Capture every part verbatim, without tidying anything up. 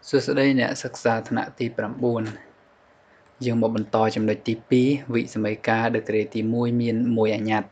សួស្តីអ្នកសិក្សាថ្នាក់ទី៩យើងមកបន្តចំណុចទីពីរវិសម័យការដឺក្រេទីមួយមានមួយអញ្ញត្តិ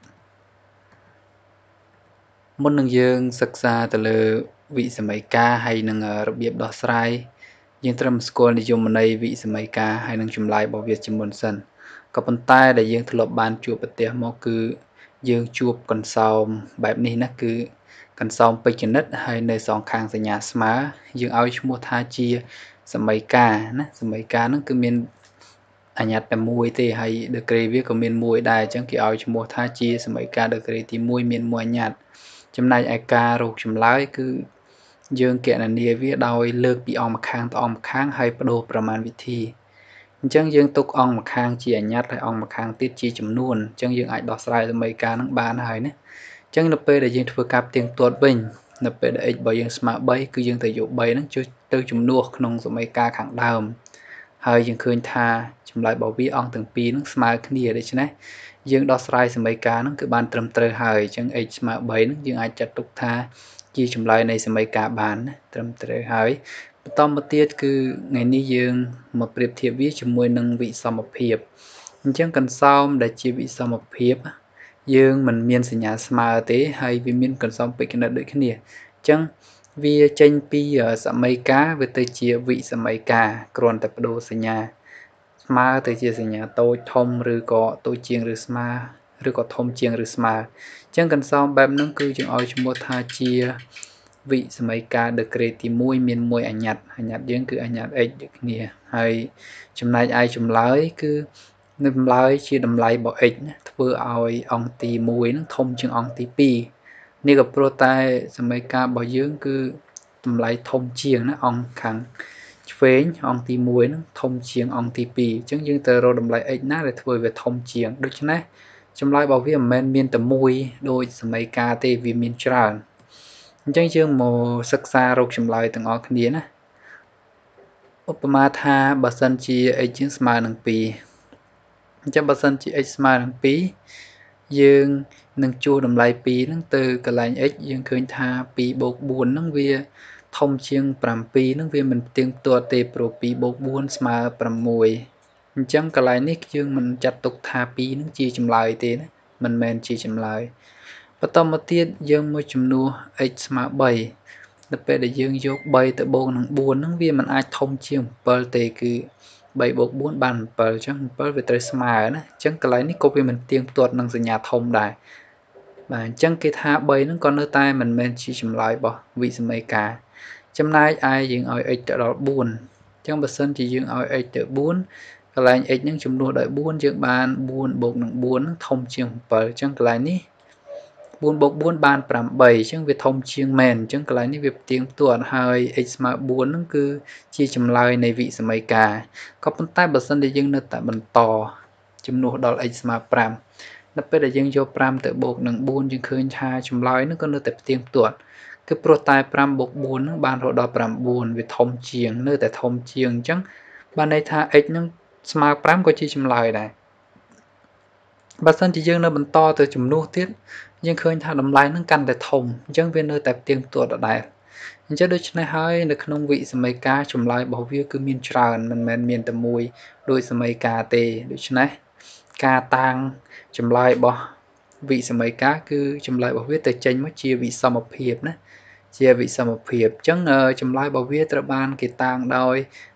មុននឹងយើងសិក្សាទៅលើវិសម័យការហើយនឹងរបៀបដោះស្រាយយើងត្រូវស្គាល់និយមន័យវិសម័យការហើយនឹងចម្លើយរបស់វាជាមុនសិនក៏ប៉ុន្តែដែលយើងធ្លាប់បានជួបប្រទះមកគឺយើងជួបកន្សោមបែបនេះណាគឺកន្សោមពេជ្ជនិតហើយនៅសងខាងសញ្ញាស្មើយើងឲ្យឈ្មោះថាជាសម័យការណាសម័យការហ្នឹងគឺមានអញ្ញត្តិតែមួយទេហើយដឺក្រេវាក៏មានមួយដែរអញ្ចឹងគេឲ្យឈ្មោះថាជាសម័យការដឺក្រេទីមួយមានមួយអញ្ញត្តិចំណែកឯការរកចម្លើយគឺយើងគណនាវាដោយលើកពីអង្គម្ខាងទៅអង្គម្ខាងហើយបដូរប្រមាណវិធីអញ្ចឹងយើងទុកអង្គម្ខាងជាអញ្ញត្តិហើយអង្គម្ខាងទៀតជាចំនួនអញ្ចឹងយើងអាចដោះស្រាយសម័យការហ្នឹងបានហើយណាអញ្ចឹងនៅពេលដែលយើងធ្វើការផ្ទៀងផ្ទាត់វិញនៅពេលដែល x របស់យើងស្មើបីគឺយើងត្រូវយកបីហ្នឹងជួយទៅជំនួសក្នុងសម័យការខាងដើមហើយយើងឃើញថាចម្លើយរបស់វាអង្គទាំងពីរហ្នឹងស្មើគ្នាដូច្នេះយើងដោះស្រាយសម័យការហ្នឹងគឺបានត្រឹមត្រូវហើយអញ្ចឹង x ស្មើបីហ្នឹងយើងអាចចាត់ទុកថាជាចម្លើយនៃសម័យការបានណាត្រឹមត្រូវហើយបន្តមកទៀតគឺថ្ងៃនេះយើងមកប្រៀបធៀបវាជាមួយនឹងវិសមភាពអញ្ចឹងកន្សោមដែលជាវិសមភាពយើងមិនមានសញ្ញាស្មើទេហើយវាមានកន្សោមពេជ្ជនិតដូចគ្នាអញ្ចឹងវាចេញពីសម័យការវាទៅជាវិសម័យការគ្រាន់តែបដូរសញ្ញាស្មើទៅជាសញ្ញាតូចធំឬក៏តូចជាងឬស្មើឬក៏ធំជាងឬស្មើអញ្ចឹងកន្សោមបែបហ្នឹងគឺយើងឲ្យឈ្មោះថាជាវិសម័យការដឺក្រេទីមួយមានមួយអញ្ញត្តិអញ្ញត្តិយើងគឺអញ្ញត្តិ x ដូចគ្នាហើយចំណែកឯចម្លើយគឺនៅចម្លើយជាតម្លៃរបស់ x ណាធ្វើឲ្យអង្គទីមួយហ្នឹងធំជាងអង្គទីពីរនេះក៏ព្រោះតែសម័យការរបស់យើងគឺតម្លៃធំជាងណាអង្គខាងឆ្វេងអង្គទីមួយហ្នឹងធំជាងអង្គទីពីរអញ្ចឹងយើងត្រូវរកតម្លៃ x ណាដែលធ្វើវាធំជាងដូច្នេះចម្លើយរបស់វាមិនមែនមានតែមួយដូចសម័យការទេវាមានច្រើនអញ្ចឹងយើងមកសិក្សារកចម្លើយទាំងអស់គ្នាណាឧបមាថាបើសិនជា x យើងស្មើនឹងពីរអញ្ចឹងបើសិនជា x ស្មើនឹងពីរយើងនឹងជួសតម្លៃពីរហ្នឹងទៅកន្លែង x យើងឃើញថាពីរបូកបួនហ្នឹងវាធំជាងប្រាំពីរហ្នឹងវាមិនផ្ទៀងផ្ទាត់ទេព្រោះពីរបូកបួនស្មើប្រាំមួយអញ្ចឹងកន្លែងនេះយើងមិនចាត់ទុកថាពីរហ្នឹងជាចម្លើយទេណាមិនមែនជាចម្លើយបន្តមកទៀតយើងមកចំនួន x ស្មើបីនៅពេលដែលយើងយកបីទៅបូកនឹងបួនហ្នឹងវាមិនអាចធំជាងbảyទេគឺបីបូកបួនបានbảyអញ្ចឹងbảyវាត្រូវស្មើណាអញ្ចឹងកន្លែងនេះក៏វាមិនផ្ទៀងផ្ទាត់នឹងសញ្ញាធំដែរបាទអញ្ចឹងគេថាបីហ្នឹងក៏នៅតែមិនមែនជាចម្លើយរបស់វិសម័យការចំណែកឯយើងឲ្យ x ទៅដល់បួនអញ្ចឹងបើសិនជាយើងឲ្យ x ទៅបួនកន្លែង x ហ្នឹងចំនួនដោយបួនយើងបានបួនបូកនឹងបួនហ្នឹងធំជាងbảyអញ្ចឹងកន្លែងនេះបួនបូកបួនបានប្រាំបីអញ្ចឹងវាធំជាងមែនអញ្ចឹងកន្លែងនេះវាផ្ទៀងផ្ទាត់ហើយ x ស្មើបួនហ្នឹងគឺជាចម្លើយនៃវិសម័យការក៏ប៉ុន្តែបើសិនជាយើងនៅតែបន្តជំនួសដល់ x ស្មើប្រាំនៅពេលដែលយើងយកប្រាំទៅបូកនឹងបួនយើងឃើញថាចម្លើយហ្នឹងក៏នៅតែផ្ទៀងផ្ទាត់គឺព្រោះតែប្រាំបូកបួនហ្នឹងបានរហូតដល់ប្រាំបួនវាធំជាងនៅតែធំជាងអញ្ចឹងបានន័យថា x ហ្នឹងស្មើប្រាំក៏ជាចម្លើយដែរបើសិនជាយើងនៅបន្តទៅជំនួសទៀតយើងឃើញថាតម្លៃហ្នឹងកាន់តែធំអញ្ចឹងវានៅតែផ្ទៀងផ្ទាត់ដដែលអញ្ចឹងដូច្នេះហើយនៅក្នុងវិសម័យការចម្លើយរបស់វាគឺមានច្រើនមិនមែនមានតែមួយដោយសម័យការទេដូច្នេះការតាំងចម្លើយរបស់វិសម័យការគឺចម្លើយរបស់វាទៅចេញមកជាវិសមភាពណាជាវិសមភាពអញ្ចឹងចម្លើយរបស់វាត្រូវបានគេតាំងដោយ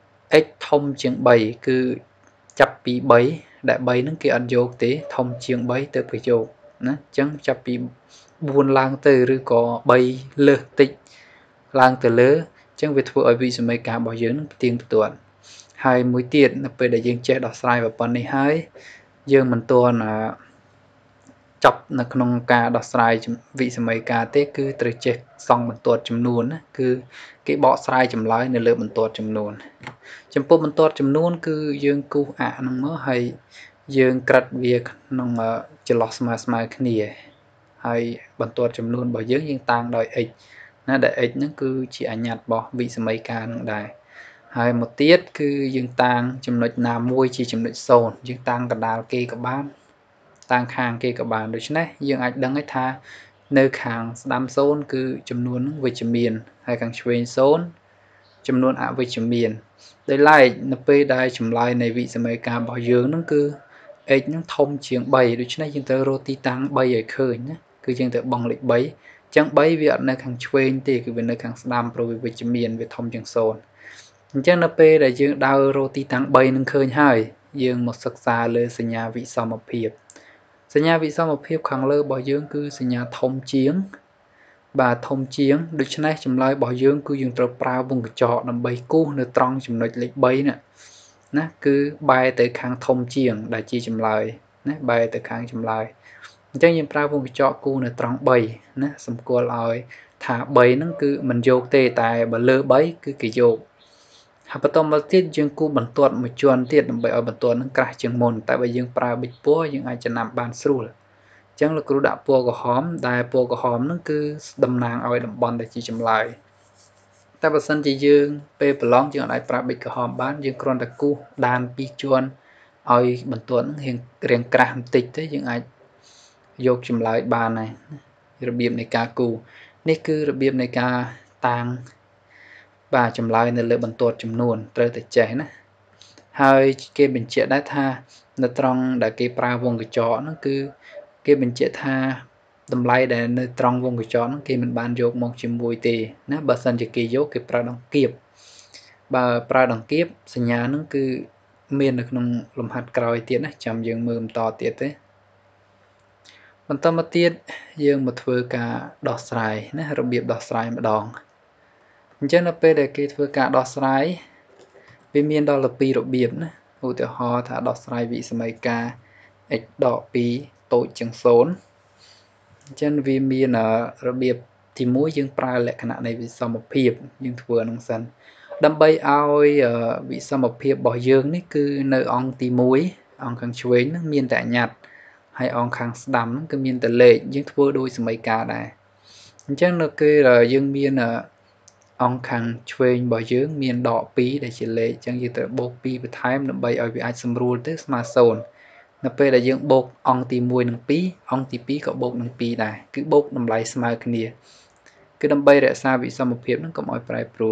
x ធំជាងបីគឺចាប់ពីបីដែលបីហ្នឹងគេអត់យកទេធំជាងបីទៅគេយកណាអញ្ចឹងចាប់ពីបួនឡើងទៅឬក៏បីលើសតិចឡើងទៅលើអញ្ចឹងវាធ្វើឲ្យវិសម័យការរបស់យើងនឹងផ្ទៀងផ្ទាត់ហើយមួយទៀតនៅពេលដែលយើងចេះដោះស្រាយប៉ុណ្នេះហើយយើងមិនទាន់ចប់នៅក្នុងការដោះស្រាយវិសម័យការទេគឺត្រូវចេះសង់បន្ទាត់ចំនួនណាគឺគេបកស្រាយចម្លើយនៅលើបន្ទាត់ចំនួនចំពោះបន្ទាត់ចំនួនគឺយើងគូសអហ្នឹងមកហើយយើងក្រិតវាក្នុងចន្លោះស្មើស្មើគ្នាហើយបន្ទាត់ចំនួនរបស់យើងយើងតាំងដោយ x ណាដែល x ហ្នឹងគឺជាអញ្ញត្តិរបស់វិសម័យការហ្នឹងដែរហើយមកទៀតគឺយើងតាំងចំណុចណាមួយជាចំណុចศูนย์យើងតាំងកណ្ដាលគេក៏បានតាំងខាងគេក៏បានដូច្នេះយើងអាចដឹងថានៅខាងស្ដាំศูนย์គឺចំនួនវិជ្ជមានហើយខាងឆ្វេងศูนย์ចំនួនអវិជ្ជមានដោយឡែកនៅពេលដែលចម្លើយនៃវិសម័យការរបស់យើងហ្នឹងគឺ x ហ្នឹងធំជាង3ដូច្នេះយើងត្រូវរកទីតាំង3ឲ្យឃើញណាគឺយើងត្រូវបង់លេខ3អញ្ចឹង3វាអត់នៅខាងឆ្វេងទេគឺវានៅខាងស្ដាំព្រោះវាវិជ្ជមានវាធំជាងศูนย์អញ្ចឹងនៅពេលដែលយើងដើររកទីតាំង3នឹងឃើញហើយយើងមកសិក្សាលើសញ្ញាវិសមភាពសញ្ញាវិសមភាពខាងលើរបស់យើងគឺសញ្ញាធំជាងបាទធំជាងដូច្នេះចម្លើយរបស់យើងគឺយើងត្រូវប្រើវងកញ្ចក់ដើម្បីគូសនៅត្រង់ចំណុចលេខ3នេះណាគឺបែរទៅខាងធំជាងដែលជាចម្លើយណាបែរទៅខាងចម្លើយអញ្ចឹងយើងប្រើវងកញ្ចក់គូសនៅត្រង់3ណាសម្គាល់ឲ្យថា3ហ្នឹងគឺមិនយកទេតែបើលើ3គឺគេយកហើយបន្តមកទៀតយើងគូសបន្ទាត់មួយជាន់ទៀតដើម្បីឲ្យបន្ទាត់ហ្នឹងក្រាស់ជាងមុនតែបើយើងប្រើប៊ិចពណ៌យើងអាចចំណាំបានស្រួលអញ្ចឹងលោកគ្រូដាក់ពណ៌ក្រហមដែលពណ៌ក្រហមហ្នឹងគឺតំណាងឲ្យតំបន់ដែលជាចម្លើយតែបើសិនជាយើងពេលប្រឡងយើងអាចប្រើប៊ិចក្រហមបានយើងគ្រាន់តែគូសដានពីរជាន់ឲ្យបន្ទាត់ហ្នឹងរាងក្រាស់បន្តិចទៅយើងអាចយកចម្លើយបានហើយរបៀបនៃការគូសនេះគឺរបៀបនៃការតាំងបាទចម្លើយនៅលើបន្ទាត់ចំនួនត្រូវតែចេះណាហើយគេបញ្ជាក់ដែរថានៅត្រង់ដែលគេប្រើវងកញ្ចក់ហ្នឹងគឺគេបញ្ជាក់ថាតម្លៃដែលនៅត្រង់វងកញ្ចក់ហ្នឹងគេមិនបានយកមកជាមួយទេណាបើសិនជាគេយកគេប្រើដង្កៀបបើប្រើដង្កៀបសញ្ញាហ្នឹងគឺមាននៅក្នុងលំហាត់ក្រោយទៀតណាចាំយើងមើលបន្តទៀតទេបន្តមកទៀតយើងមកធ្វើការដោះស្រាយណារបៀបដោះស្រាយម្ដងអញ្ចឹងនៅពេលដែលគេធ្វើការដោះស្រាយវាមានដល់ទៅពីររបៀបណាឧទាហរណ៍ថាដោះស្រាយវិសម័យការ x ដកពីរតូចជាងศูนย์អញ្ចឹងវាមានរបៀបទីមួយយើងប្រើលក្ខណៈនៃវិសមភាពយើងធ្វើហ្នឹងសិនដើម្បីឲ្យវិសមភាពរបស់យើងនេះគឺនៅអង្គទីមួយអង្គខាងឆ្វេងហ្នឹងមានតែអញ្ញត្តិហើយអង្គខាងស្ដាំហ្នឹងគឺមានតែលេខយើងធ្វើដោយសម័យការដែរអញ្ចឹងនៅពេលយើងមានអង្គខាងឆ្វេងរបស់យើងមានដកពីរដែលជាលេខអញ្ចឹងយើងត្រូវបូកពីរបន្ថែមដើម្បីឲ្យវាអាចសម្រួលទៅស្មើศูนย์នៅពេលដែលយើងបូកអង្គទីមួយនិងពីរអង្គទីពីរក៏បូកនឹងពីរដែរគឺបូកតម្លៃស្មើគ្នាគឺដើម្បីរក្សាវិសមភាពហ្នឹងកុំឲ្យប្រែប្រួល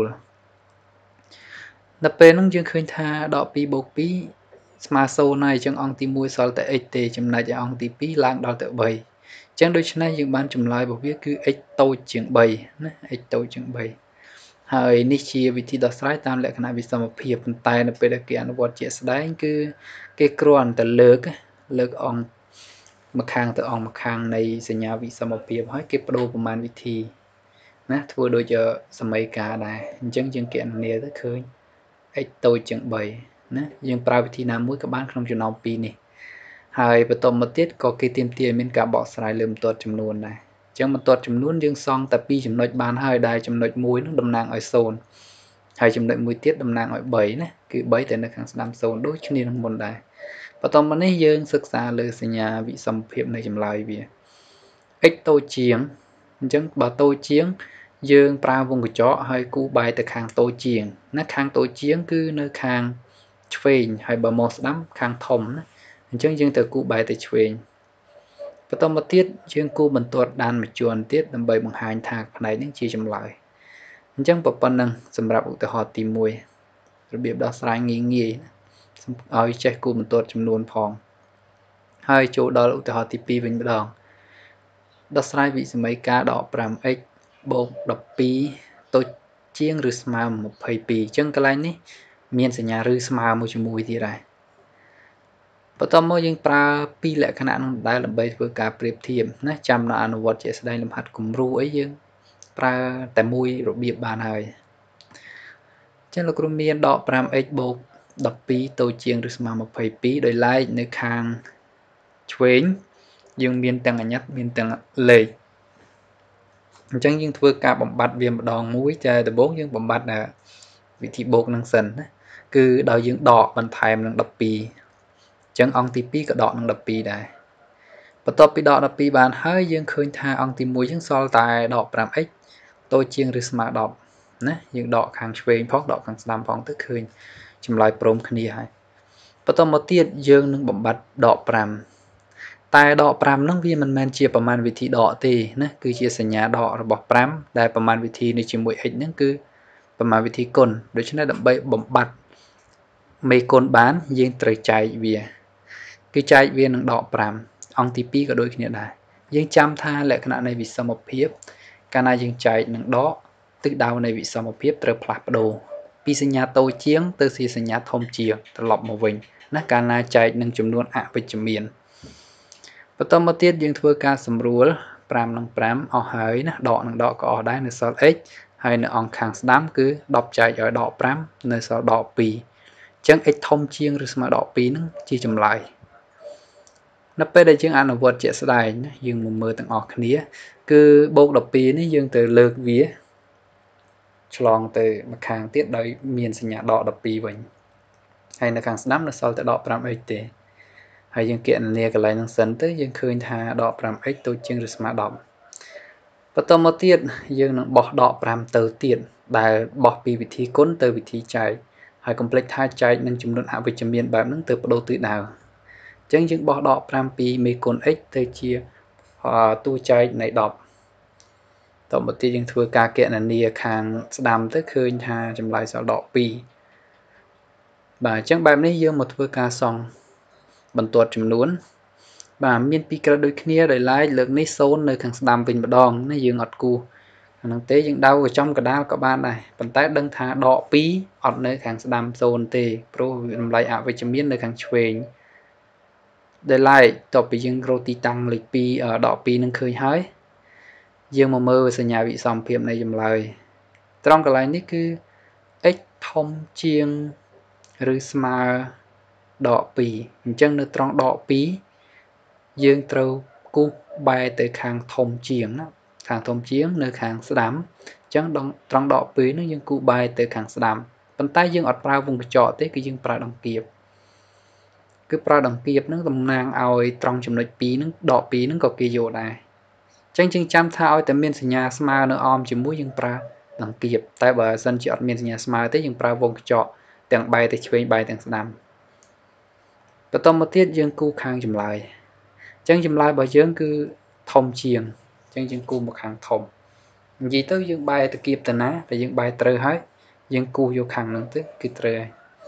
ដល់ពេលហ្នឹងយើងឃើញថាដកពីរបូកពីរស្មើศูนย์ហើយអញ្ចឹងអង្គទីមួយសល់តែ x ទេចំណែកឯអង្គទីពីរឡើងដល់ទៅបីអញ្ចឹងដូច្នេះយើងបានចម្លើយរបស់វាគឺ x តូចជាងបីណា x តូចជាងបីហើយនេះជាវិធីដោះស្រាយតាមលក្ខណៈវិសមភាពប៉ុន្តែនៅពេលដែលគេអនុវត្តជាក់ស្ដែងគឺគេគ្រាន់តែលើកលើកអង្គម្ខាងទៅអង្គម្ខាងនៃសញ្ញាវិសមភាពហើយគេបដូរប្រមាណវិធីណាធ្វើដូចសម័យការដែរអញ្ចឹងយើងគណនាទៅឃើញ x តូចជាងបីណាយើងប្រើវិធីណាមួយក៏បានក្នុងចំណោមពីរនេះហើយបន្តមកទៀតក៏គេទាមទារឲ្យមានការបកស្រាយលើបន្ទាត់ចំនួនដែរអញ្ចឹងបន្ទាត់ចំនួនយើងសង់តែពីរចំណុចបានហើយដែលចំណុចមួយនឹងតំណាងឲ្យศูนย์ហើយចំណុចមួយទៀតតំណាងឲ្យបីណាគឺបីតែនៅខាងស្ដាំศูนย์ដូចគ្នានឹងមុនដែរបន្តមកនេះយើងសិក្សាលើសញ្ញាវិសមភាពនៃចម្លើយវា x តូចជាងអញ្ចឹងបើតូចជាងយើងប្រើវងកញ្ចក់ហើយគូសបែរទៅខាងតូចជាងណាខាងតូចជាងគឺនៅខាងឆ្វេងហើយបើមកស្ដាំខាងធំណាអញ្ចឹងយើងត្រូវគូសបែរទៅឆ្វេងបន្តមកទៀតយើងគូសបន្ទាត់ដានមួយជាន់ទៀតដើម្បីបង្ហាញថាផ្នែកនេះជាចម្លើយអញ្ចឹងប៉ុណ្ណឹងសម្រាប់ឧទាហរណ៍ទីមួយរបៀបដោះស្រាយងាយងាយឲ្យចេះគូសបន្ទាត់ចំនួនផងហើយចូលដល់ឧទាហរណ៍ទីពីរវិញម្ដងដោះស្រាយវិសម័យការដក 5x បូកដប់ពីរតូចជាងឬស្មើម្ភៃពីរអញ្ចឹងកន្លែងនេះមានសញ្ញាឬស្មើមួយជាមួយទៀតដែរបន្តមកយើងប្រើពីរលក្ខណៈនោះដែរដើម្បីធ្វើការប្រៀបធៀបណាចាំនៅអនុវត្តជាក់ស្ដែងលំហាត់គំរូអីយើងប្រើតែមួយរបៀបបានហើយអញ្ចឹងលោកគ្រូមានដក 5x បូកដប់ពីរតូចជាងឬស្មើម្ភៃពីរដោយឡែកនៅខាងឆ្វេងយើងមានទាំងអញ្ញត្តិមានទាំងលេខអញ្ចឹងយើងធ្វើការបំបត្តិវាម្ដងមួយតែដំបូងយើងបំបត្តិវិធីបូកនឹងសិនណាគឺដោយយើងដកបន្ថែមនឹងដប់ពីរអញ្ចឹងអង្គទីពីរក៏ដកនឹងដប់ពីរដែរបន្ទាប់ពីដកដប់ពីរបានហើយយើងឃើញថាអង្គទីមួយយើងសល់តែដក 5x តូចជាងឬស្មើដប់ណាយើងដកខាងឆ្វេងផងដកខាងស្ដាំផងទៅឃើញចម្លើយព្រមគ្នាហើយបន្តមកទៀតយើងនឹងបំបត្តិដក5តែដក5ហ្នឹងវាមិនមែនជាប្រមាណវិធីដកទេណាគឺជាសញ្ញាដករបស់5ដែលប្រមាណវិធីនេះជាមួយ x ហ្នឹងគឺប្រមាណវិធីគុណដូច្នេះដើម្បីបំបត្តិមេគុណបានយើងត្រូវចែកវាគឺចែកវានឹងដកប្រាំអង្គទីពីរក៏ដូចគ្នាដែរយើងចាំថាលក្ខណៈនៃវិសមភាពកាលណាយើងចែកនឹងដកទិសដៅនៃវិសមភាពត្រូវផ្លាស់ប្ដូរពីសញ្ញាតូចជាងទៅជាសញ្ញាធំជាងត្រឡប់មកវិញណាកាលណាចែកនឹងចំនួនអវិជ្ជមានបន្តមកទៀតយើងធ្វើការសម្រួលប្រាំនិងប្រាំអស់ហើយណាដកនិងដកក៏អស់ដែរនៅសល់ x ហើយនៅអង្គខាងស្ដាំគឺដប់ចែកឲ្យដកប្រាំនៅសល់ដកពីរអញ្ចឹង x ធំជាងឬស្មើដកពីរនឹងជាចម្លើយនៅពេលដែលយើងអនុវត្តជាក់ស្ដែងណាយើងមកមើលទាំងអស់គ្នាគឺបូកដប់ពីរនេះយើងទៅលើកវាឆ្លងទៅម្ខាងទៀតដោយមានសញ្ញាដកដប់ពីរវិញហើយនៅខាងស្ដាំនៅសល់តែដក 5x ទេហើយយើងគណនាកន្លែងហ្នឹងសិនទៅយើងឃើញថាដក 5x តូចជាងឬស្មើដប់បន្តមកទៀតយើងនឹងបោះដកប្រាំទៅទៀតដែលបោះពីវិធីគុណទៅវិធីចែកហើយកុំភ្លេចថាចែកនឹងចំនួនអវិជ្ជមានបែបហ្នឹងទៅបដូរទិសដៅអញ្ចឹងយើងបោះដកប្រាំពីមេគុណ x ទៅជាតួចែកនៃដប់តទៅមកទៀតយើងធ្វើការគណនាខាងស្ដាំទៅឃើញថាចម្លើយសល់ដកពីរបាទអញ្ចឹងបែបនេះយើងមកធ្វើការសង់បន្ទាត់ចំនួនបាទមានពីរក្រិតដូចគ្នាដោយឡែកលើកនេះសូន្យនៅខាងស្ដាំវិញម្ដងណាយើងអត់គូសអាហ្នឹងទេយើងដៅកចំកដាលក៏បានដែរប៉ុន្តែដឹងថាដកពីរអត់នៅខាងស្ដាំសូន្យទេព្រោះតម្លៃអវិជ្ជមាននៅខាងឆ្វេងដោយឡែកតទៅពីយើងរកទីតាំងលេខពីរដកពីរនឹងឃើញហើយយើងមកមើលសញ្ញាវិសមភាពនៃចម្លើយត្រង់កន្លែងនេះគឺ x ធំជាងឬស្មើដកពីរអញ្ចឹងនៅត្រង់ដកពីរយើងត្រូវគូសបែរទៅខាងធំជាងណាខាងធំជាងនៅខាងស្ដាំអញ្ចឹងត្រង់ដកពីរនោះយើងគូសបែរទៅខាងស្ដាំប៉ុន្តែយើងអត់ប្រើវងកញ្ចក់ទេគឺយើងប្រើដង្កៀបគឺប្រើដង្កៀបនឹងតំណាងឲ្យត្រង់ចំណុចពីរនឹងដកពីរនឹងក៏គេយកដែរអញ្ចឹងយើងចាំថាឲ្យតែមានសញ្ញាស្មើនៅអមជាមួយយើងប្រើដង្កៀបតែបើសិនជាអត់មានសញ្ញាស្មើទេយើងប្រើវងកញ្ចក់ទាំងបែរទៅឆ្វេងបែរទាំងស្ដាំបន្តមកទៀតយើងគូសខាងចម្លើយអញ្ចឹងចម្លើយរបស់យើងគឺធំជាងអញ្ចឹងយើងគូសមកខាងធំនិយាយទៅយើងបែរតកៀបទៅណាតែយើងបែរត្រូវហើយយើងគូសយកខាងហ្នឹងទៅគឺត្រូវ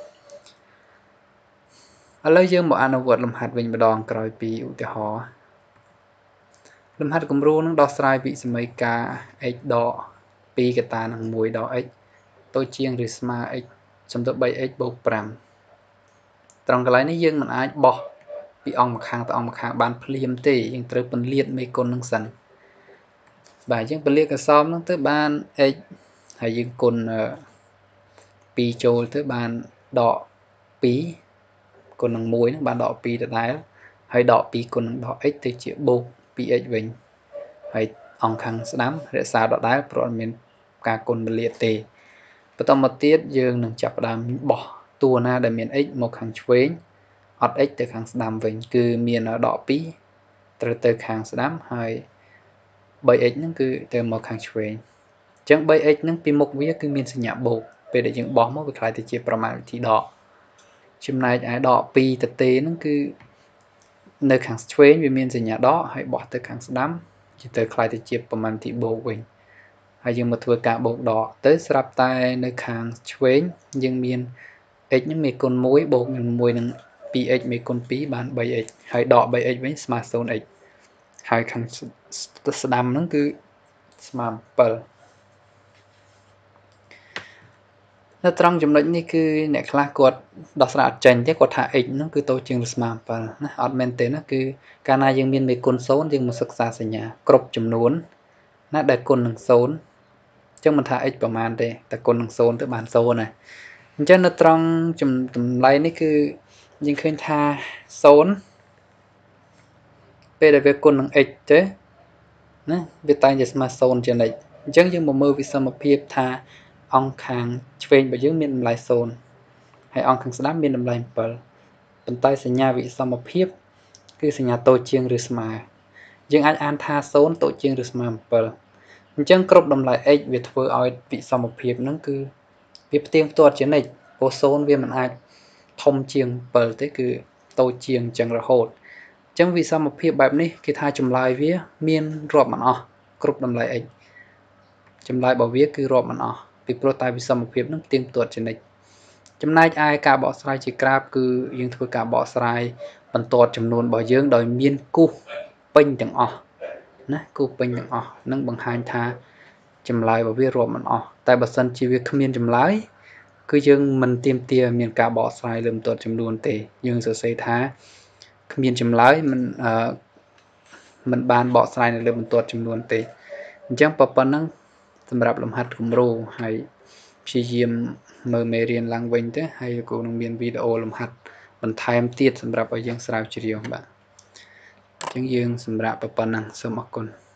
ហើយឥឡូវយើងមកអនុវត្តលំហាត់វិញម្ដងក្រោយពីឧទាហរណ៍លំហាត់គំរូនឹងដោះស្រាយវិសម័យការ x ដកពីរកតានឹងមួយដក x តូចជាងឬស្មើ x សំដៅ 3x បូក5ត្រង់កន្លែងនេះយើងមិនអាចបោះពីអង្គម្ខាងទៅអង្គម្ខាងបានភ្លាមទេយើងត្រូវពន្លាតមេគុណនឹងសិនបាទយើងពន្លាតកសោបហ្នឹងទៅបាន x ហើយយើងគុណពីរចូលទៅបានដកពីរគុណនឹងមួយហ្នឹងបានដកពីរដដែលហើយដកពីរគុណនឹងដក x ទៅជាបូក ពីរx វិញហើយអង្គខាងស្ដាំរក្សាដដែលព្រោះអត់មានការគុណពន្លាតទេបន្តមកទៀតយើងនឹងចាប់ផ្ដើមបោះតួណាដែលមាន x មកខាងឆ្វេងអត់ x ទៅខាងស្ដាំវិញគឺមានដកពីរត្រូវទៅខាងស្ដាំហើយ 3x ហ្នឹងគឺទៅមកខាងឆ្វេងអញ្ចឹង 3x ហ្នឹងពីមុខវាគឺមានសញ្ញាបូកពេលដែលយើងបោះមកវាខ្លាយទៅជាប្រមាណវិធីដកចំណែកឯដកពីរទៅទេហ្នឹងគឺនៅខាងឆ្វេងវាមានសញ្ញាដកហើយបោះទៅខាងស្ដាំជាទៅខ្លាយទៅជាប្រមាណវិធីបូកវិញហើយយើងមកធ្វើការបូកដកទៅស្រាប់តែនៅខាងឆ្វេងយើងមាន x ហ្នឹងមេគុណមួយបូកនឹងមួយនឹង 2x មេគុណពីរបាន 3x ហើយដក 3x វិញស្មើ 0x ហើយខាងស្ដាំហ្នឹងគឺស្មើ 7នៅត្រង់ចំណុចនេះគឺអ្នកខ្លះគាត់ដោះស្រាយអត់ចេញទេគាត់ថា x ហ្នឹងគឺតូចជាងឬស្មើ 7ណាអត់មែនទេណាគឺកាលណាយើងមានមេគុណ0យើងមកសិក្សាសញ្ញាគ្រប់ចំនួនណាដែលគុណនឹង0អញ្ចឹងមិនថា x ប្រមាណទេតែគុណនឹង0ទៅបាន0ណាអញ្ចឹងនៅត្រង់តម្លៃនេះគឺយើងឃើញថា0ពេលដែលវាគុណនឹង x ទេណាវាតែងតែស្មើ0ជានិច្ចអញ្ចឹងយើងមកមើលវិសមភាពថាអង្គខាងឆ្វេងរបស់យើងមានតម្លៃ0ហើយអង្គខាងស្ដាំមានតម្លៃ7ប៉ុន្តែសញ្ញាវិសមភាពគឺសញ្ញាតូចជាងឬស្មើយើងអាចអានថា0តូចជាងឬស្មើ7អញ្ចឹងគ្រប់តម្លៃ x វាធ្វើឲ្យវិសមភាពហ្នឹងគឺវាផ្ទៀងផ្ទាត់ជានិច្ចព្រោះ0វាមិនអាចធំជាង7ទេគឺតូចជាងអញ្ចឹងរហូតអញ្ចឹងវិសមភាពបែបនេះគេថាចម្លើយវាមានរាប់មិនអស់គ្រប់តម្លៃ x ចម្លើយរបស់វាគឺរាប់មិនអស់ពីព្រោះតែវិសមភាពនឹងទៀងទាត់ជានិច្ចចំណែកឯការបកស្រាយជាក្រាបគឺយើងធ្វើការបកស្រាយបន្ទាត់ចំនួនរបស់យើងដោយមានគូសពេញទាំងអស់ណាគូសពេញទាំងអស់នឹងបង្ហាញថាចម្លើយរបស់វារាប់មិនអស់តែបើសិនជាវាគ្មានចម្លើយគឺយើងមិនទាមទារមានការបកស្រាយលើបន្ទាត់ចំនួនទេយើងសរសេរថាគ្មានចម្លើយមិនអឺមិនបានបកស្រាយនៅលើបន្ទាត់ចំនួនទេអញ្ចឹងប៉ុណ្ណឹងសម្រាប់លំហាត់គំរូហើយព្យាយាមមើលមេរៀនឡើងវិញទៅហើយគ្រូនឹងមានវីដេអូលំហាត់បន្ថែមទៀតសម្រាប់ឲ្យយើងស្រាវជ្រាវបាទអញ្ចឹងយើងសម្រាប់ប៉ុណ្ណឹងសូមអរគុណ